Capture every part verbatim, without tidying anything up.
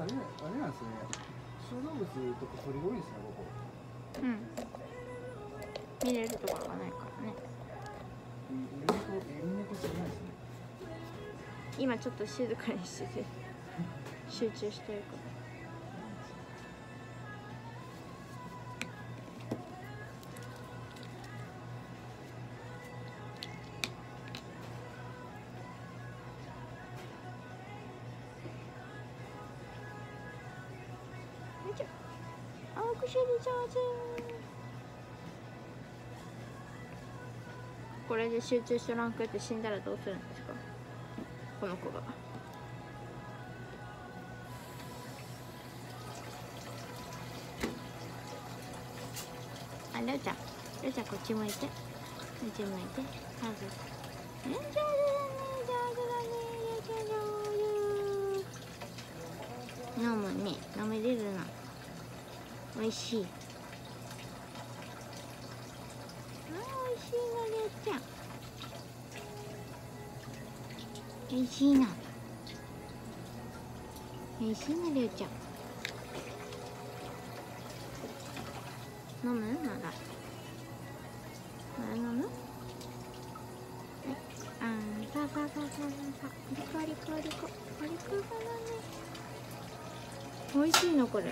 あれ、あれなんですよね。小動物とか鳥が多いんですね、ここ。 うん。見れるところがないからね。 犬猫、犬猫じゃないですね。 今ちょっと静かにしてて集中してるから。青くしり上手。これで集中しとらんくって死んだらどうするんですか、この子が。あ、りょうちゃん、りょうちゃんこっち向いて、こっち向いて、はず。え、上手だね、上手だね、りょうちゃん上手。飲むね、飲めれるな。おいしい。あ、おいしいの、りょうちゃん。おいしいな。おいしいな、りょうちゃん。飲む？まだ。まだ飲む？はい。あん、ささささささ。リコリコリコ。リコリコだね。おいしいの、これ。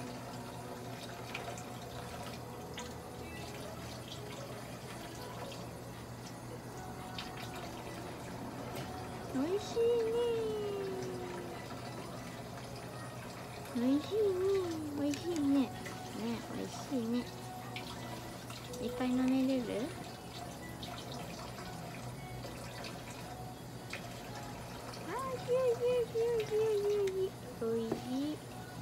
おいしいね。おいしいね。おいしいね。ね、おいしいね。いっぱい飲めれる？あー、ぎゅうぎゅうぎゅうぎゅうぎゅうぎゅう。おいしい。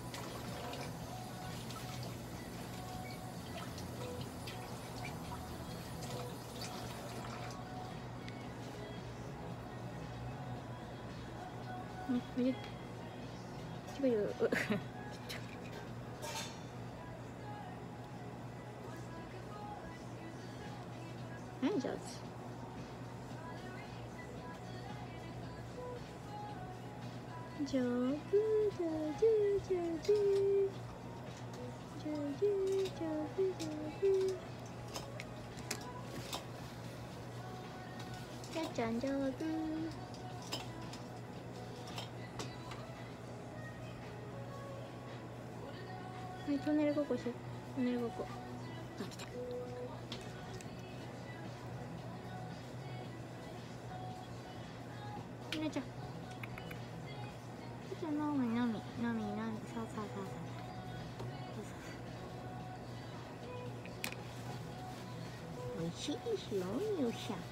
ね、おいで。ちょいよ。はい、上手。上手、上手、上手。上手、上手、上手。やっちゃん上手。はい、トンネルごっこしよう。トンネルごっこ。あ、来た。ひなちゃん。ひなちゃん、飲み飲み飲み飲み。そうそうそうそう。おいしいですよ、よっしゃ。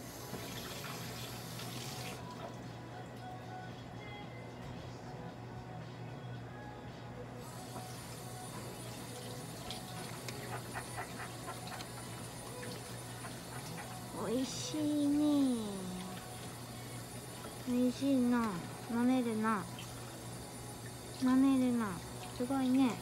おいしいね。おいしいな。飲めるな。飲めるな。すごいね。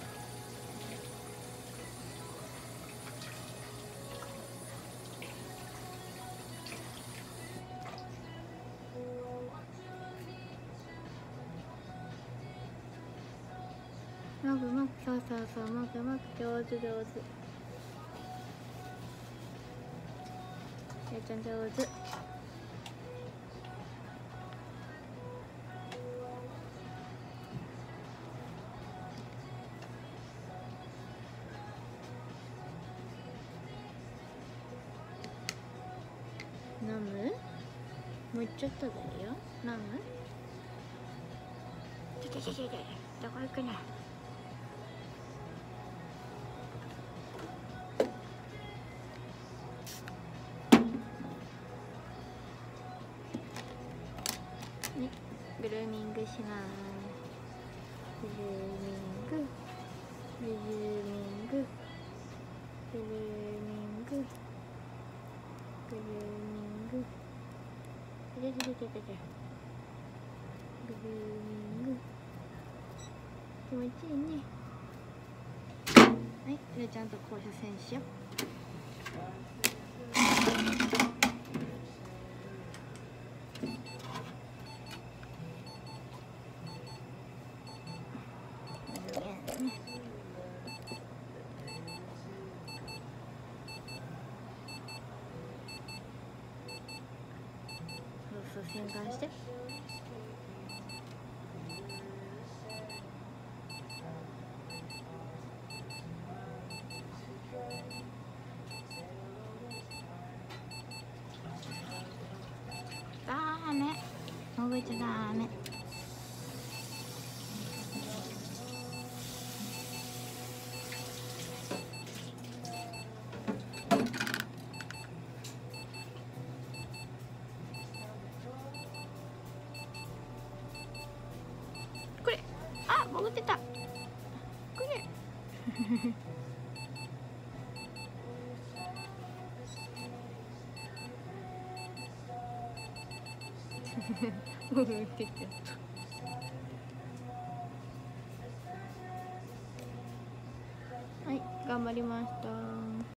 もぐもぐ、そうそうそう、もぐもぐ、上手上手。やっちゃん上手。飲む？もうちょっとだよ。飲む？ちょちょちょちょ、どこ行くの？ね、グルーミングします。グルーミング、グルーミング、グルーミング、グルーミング。でででででで。グルーミング。気持ちいいね。はい、じゃあちゃんと交差線しよう。 旋回して。ダメ、潜っちゃダメ。これ、あ、潜ってた。これ。潜ってっちゃった。はい、頑張りました。